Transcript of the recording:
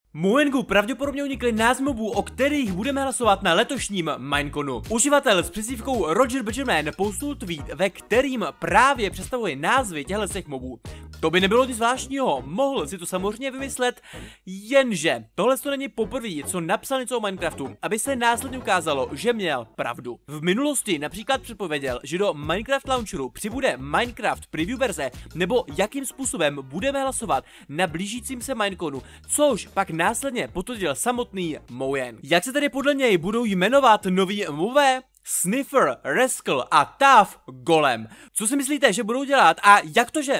Moengu pravděpodobně unikly názvy mobů, o kterých budeme hlasovat na letošním Mineconu. Uživatel s přezdívkou Roger Benjamin postul tweet, ve kterým právě představuje názvy těchto mobů. To by nebylo nic zvláštního, mohl si to samozřejmě vymyslet, jenže tohle to není poprvé, co napsal něco o Minecraftu, aby se následně ukázalo, že měl pravdu. V minulosti například předpověděl, že do Minecraft Launcheru přibude Minecraft preview verze, nebo jakým způsobem budeme hlasovat na blížícím se Mineconu, což pak následně potvrdil samotný Moen. Jak se tedy podle něj budou jmenovat noví mobové? Sniffer, Rascal a Tough Golem. Co si myslíte, že budou dělat a jak to, že